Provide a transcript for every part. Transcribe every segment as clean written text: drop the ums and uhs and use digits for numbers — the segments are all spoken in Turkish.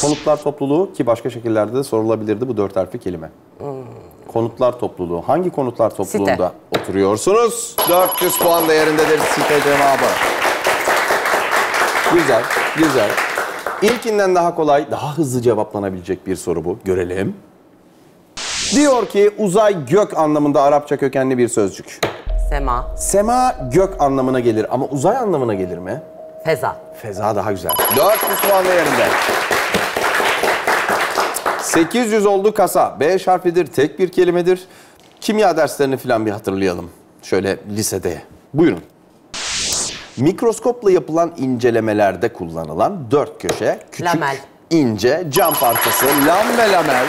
Konutlar topluluğu ki başka şekillerde de sorulabilirdi bu 4 harfli kelime. Konutlar topluluğu. Hangi konutlar topluluğunda oturuyorsunuz? 400 puan değerindedir site cevabı. Güzel, güzel. İlkinden daha kolay, daha hızlı cevaplanabilecek bir soru bu. Görelim. Diyor ki uzay gök anlamında Arapça kökenli bir sözcük. Sema. Sema gök anlamına gelir ama uzay anlamına gelir mi? Feza. Feza daha güzel. 400 puan değerinde. 800 oldu kasa. 5 harflidir, tek bir kelimedir. Kimya derslerini falan bir hatırlayalım. Şöyle lisede. Buyurun. Mikroskopla yapılan incelemelerde kullanılan 4 köşe, küçük, lamel, ince cam parçası, lam ve lamel.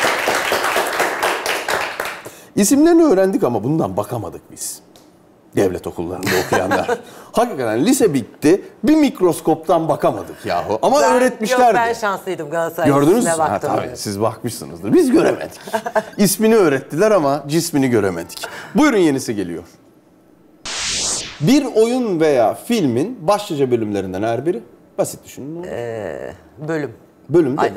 İsimlerini öğrendik ama bundan bakamadık biz. Devlet okullarında okuyanlar. Hakikaten lise bitti, bir mikroskoptan bakamadık yahu. Ama öğretmişlerdi. Yok, ben şanslıydım Galatasaray. Gördünüz mü? Baktım. Tabii siz bakmışsınızdır. Biz göremedik. İsmini öğrettiler ama cismini göremedik. Buyurun yenisi geliyor. Bir oyun veya filmin başlıca bölümlerinden her biri. Basit düşünün. Bölüm. Bölüm değil mi?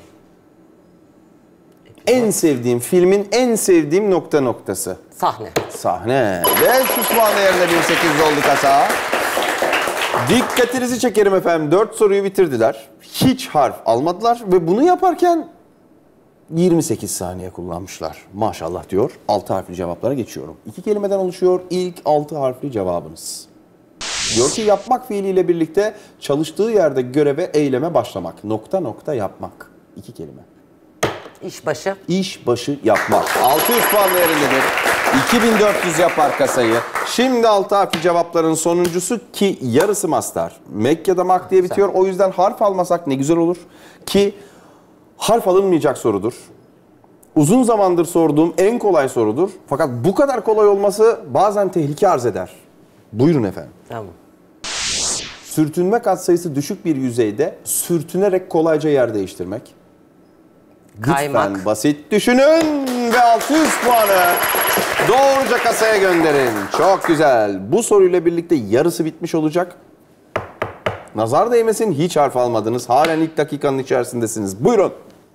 En sevdiğim filmin en sevdiğim nokta noktası. Sahne. Sahne. 500 puan değerinde 1800 oldu kasa. Dikkatinizi çekerim efendim. 4 soruyu bitirdiler. Hiç harf almadılar ve bunu yaparken 28 saniye kullanmışlar. Maşallah diyor. 6 harfli cevaplara geçiyorum. 2 kelimeden oluşuyor ilk 6 harfli cevabınız. Diyor ki yapmak fiiliyle birlikte çalıştığı yerde göreve, eyleme başlamak. Nokta nokta yapmak. 2 kelime. İşbaşı. İşbaşı yapmak. 600 puan değerindedir. 2400 yapar kasayı. Şimdi 6 harfli cevapların sonuncusu ki yarısı mastar. Mek ya da mak diye bitiyor. O yüzden harf almasak ne güzel olur. Ki harf alınmayacak sorudur. Uzun zamandır sorduğum en kolay sorudur. Fakat bu kadar kolay olması bazen tehlike arz eder. Buyurun efendim. Tamam. Sürtünme katsayısı düşük bir yüzeyde sürtünerek kolayca yer değiştirmek. Kaymak. Lütfen basit düşünün ve 600 puanı doğruca kasaya gönderin. Çok güzel. Bu soruyla birlikte yarısı bitmiş olacak. Nazar değmesin, hiç harf almadınız. Halen ilk dakikanın içerisindesiniz. Buyurun.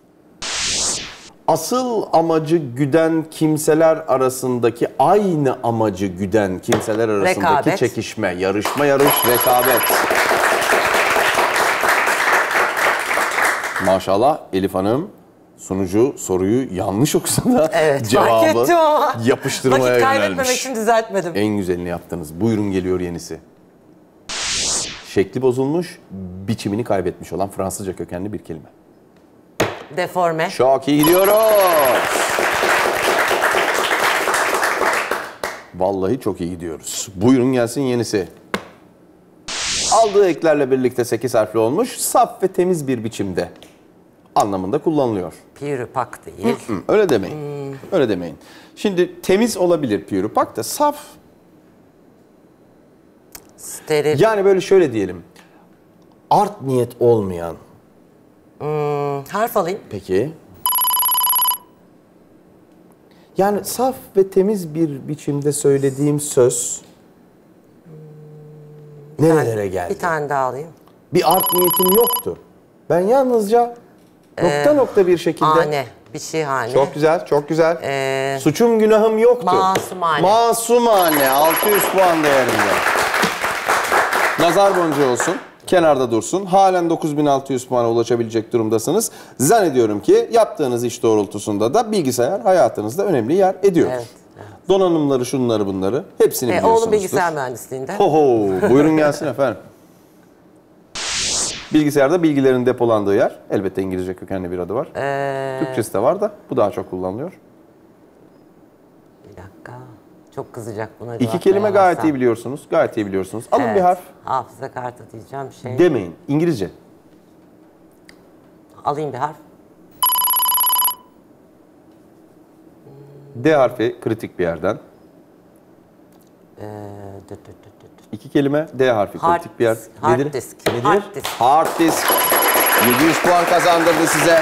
Asıl amacı güden kimseler arasındaki, aynı amacı güden kimseler arasındaki rekabet. Çekişme, yarışma, rekabet. Maşallah Elif Hanım. Sunucu soruyu yanlış okusa da cevabı yapıştırmaya vakit kaybetmemek yönelmiş. için düzeltmedim. En güzelini yaptınız. Buyurun geliyor yenisi. Şekli bozulmuş, biçimini kaybetmiş olan Fransızca kökenli bir kelime. Deforme. Çok iyi gidiyoruz. Vallahi çok iyi gidiyoruz. Buyurun gelsin yenisi. Aldığı eklerle birlikte 8 harfli olmuş, saf ve temiz bir biçimde anlamında kullanılıyor. Pürüpak değil. Öyle demeyin. Öyle demeyin. Şimdi temiz olabilir pürüpak da saf. Steril. Yani böyle şöyle diyelim. Art niyet olmayan. Harf alayım. Peki. Yani saf ve temiz bir biçimde söylediğim söz nerelere geldi? Bir tane daha alayım. Bir art niyetim yoktu. Ben yalnızca nokta nokta bir şekilde. Hane. Bir şey hane. Çok güzel, çok güzel. Suçum günahım yoktu. Masumane. Masumane. 600 puan değerinde. Nazar boncuğu olsun. Kenarda dursun. Halen 9600 puana ulaşabilecek durumdasınız. Zannediyorum ki yaptığınız iş doğrultusunda da bilgisayar hayatınızda önemli yer ediyor. Evet. Donanımları, şunları, bunları hepsini biliyorsunuzdur. Oğlum bilgisayar mühendisliğinde. Buyurun gelsin efendim. Bilgisayarda bilgilerin depolandığı yer. Elbette İngilizce kökenli bir adı var. Türkçesi de var da bu daha çok kullanılıyor. Bir dakika. Çok kızacak buna. 2 kelime gayet iyi biliyorsunuz. Gayet iyi biliyorsunuz. Alın bir harf. Hafıza kartı diyeceğim şey. Demeyin. İngilizce. Alayım bir harf. D harfi kritik bir yerden. 2 kelime D harfi kritik bir yer. Hard Nedir? disk. Nedir? Hard disk. Hard disk. 700 puan kazandırdı size.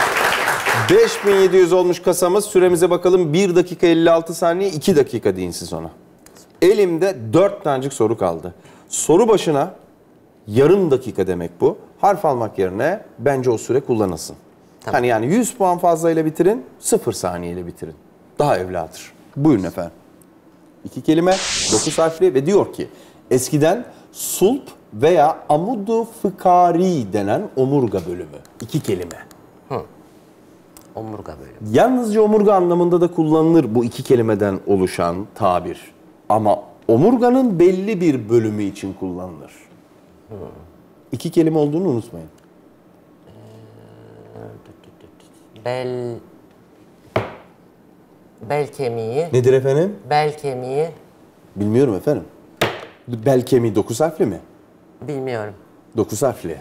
5700 olmuş kasamız. Süremize bakalım. 1 dakika 56 saniye, 2 dakika deyin siz ona. Elimde 4 tanecik soru kaldı. Soru başına Yarım dakika demek bu. Harf almak yerine bence o süre kullanılsın. Tamam. Hani yani 100 puan fazlayla bitirin, 0 saniyeyle bitirin. Daha evladır. Buyurun efendim. 2 kelime, 9 harfli ve diyor ki eskiden sulp veya amudu fıkari denen omurga bölümü. 2 kelime. Omurga bölümü. Yalnızca omurga anlamında da kullanılır bu 2 kelimeden oluşan tabir. Ama omurganın belli bir bölümü için kullanılır. 2 kelime olduğunu unutmayın. Bel kemiği. Nedir efendim? Bel kemiği. Bilmiyorum efendim. Bel kemiği 9 harfli mi? Bilmiyorum. 9 harfli.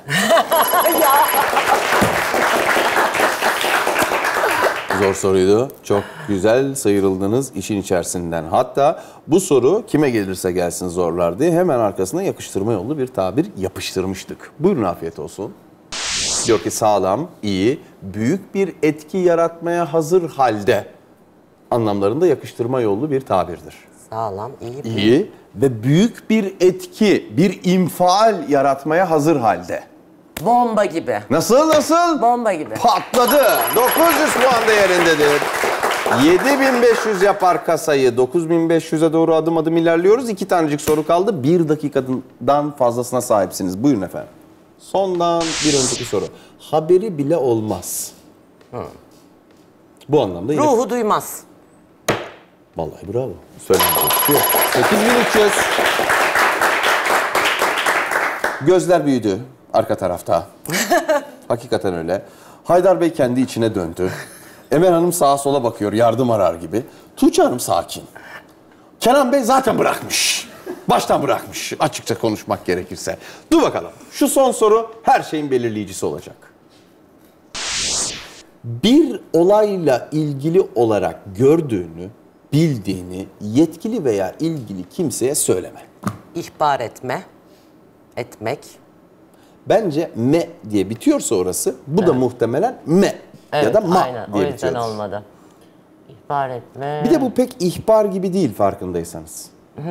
Zor soruydu. Çok güzel sıyrıldınız işin içerisinden. Hatta bu soru kime gelirse gelsin zorlar diye hemen arkasına yakıştırma yollu bir tabir yapıştırmıştık. Buyurun afiyet olsun. Diyor ki sağlam, iyi, büyük bir etki yaratmaya hazır halde anlamlarında yakıştırma yollu bir tabirdir. Sağlam, iyi. İyi ve büyük bir etki, bir infial yaratmaya hazır halde. Bomba gibi. Nasıl? Bomba gibi. Patladı. 900 puan değerindedir. 7500 yapar kasayı. 9500'e doğru adım adım ilerliyoruz. 2 tanecik soru kaldı. 1 dakikadan fazlasına sahipsiniz. Buyurun efendim. Sondan bir önceki soru. Haberi bile olmaz. Bu anlamda yine... Ruhu duymaz. Vallahi bravo. Söylenecek bir şey yok. 8300. Gözler büyüdü arka tarafta. Hakikaten öyle. Haydar Bey kendi içine döndü. Emel Hanım sağa sola bakıyor yardım arar gibi. Tuğçe Hanım sakin. Kenan Bey zaten bırakmış. Baştan bırakmış açıkça konuşmak gerekirse. Dur bakalım. Şu son soru her şeyin belirleyicisi olacak. Bir olayla ilgili olarak gördüğünü, bildiğini yetkili veya ilgili kimseye söyleme. İhbar etme. Etmek. Bence me diye bitiyorsa orası, bu da muhtemelen me ya da ma aynen. diye O yüzden bitiyordur. olmadı. İhbar etme. Bir de bu pek ihbar gibi değil farkındaysanız.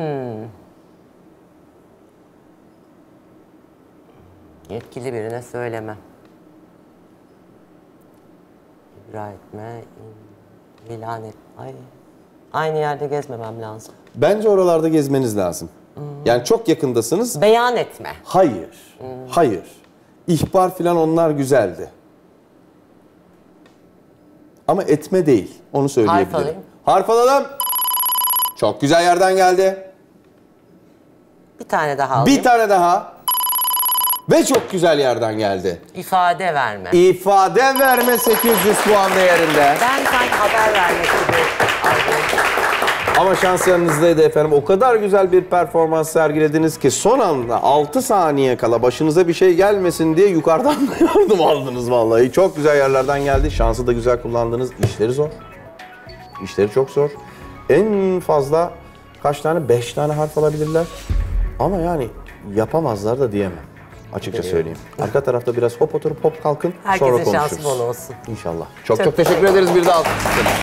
Yetkili birine söyleme. İbra etme. İlan et. Ay. Aynı yerde gezmemem lazım. Bence oralarda gezmeniz lazım. Yani çok yakındasınız. Beyan etme. Hayır. Hayır. İhbar filan onlar güzeldi. Ama etme değil. Onu söyleyebilirim. Harf alayım. Harf alalım. Çok güzel yerden geldi. Bir tane daha alayım. Bir tane daha. Ve çok güzel yerden geldi. İfade verme. İfade verme 800 puan değerinde. Ben sanki haber vermek gibi aldım. Ama şans yanınızdaydı efendim. O kadar güzel bir performans sergilediniz ki son anda 6 saniye kala başınıza bir şey gelmesin diye yukarıdan yardım aldınız vallahi. Çok güzel yerlerden geldi. Şansı da güzel kullandınız. İşleri zor. İşleri çok zor. En fazla kaç tane? 5 tane harf alabilirler. Ama yani yapamazlar da diyemem. Açıkça söyleyeyim. Arka tarafta biraz hop oturup hop kalkın. Herkese sonra konuşuruz. şansı bol olsun. İnşallah. Çok teşekkür ederiz bir daha.